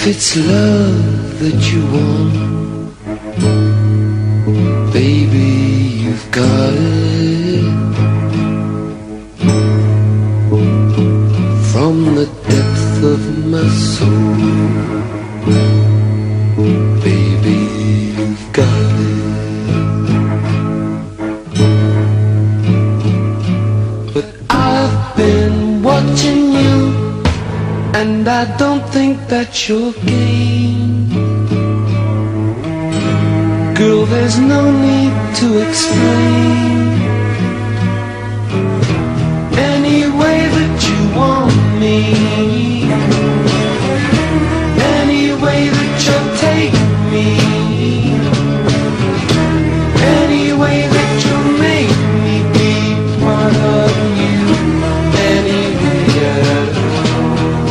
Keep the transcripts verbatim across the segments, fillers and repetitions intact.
If it's love that you want, baby, you've got it. From the depth of my soul, baby, you've got it. But I've been watching you, and I don't think that's your game. Girl, there's no need to explain. Any way that you want me, any way that you'll take me, any way that you'll make me be part of you, any way at all.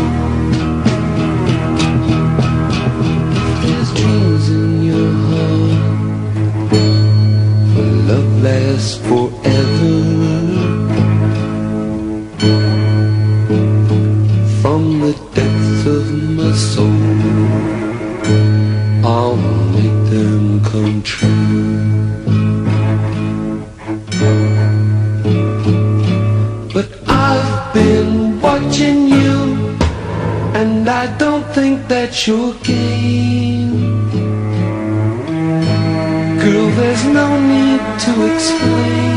There's dreams in your heart, for love lasts forever. From the depths of my soul, I'll make them come true. But I've been watching you, and I don't think that's your game. Girl, there's no need to explain.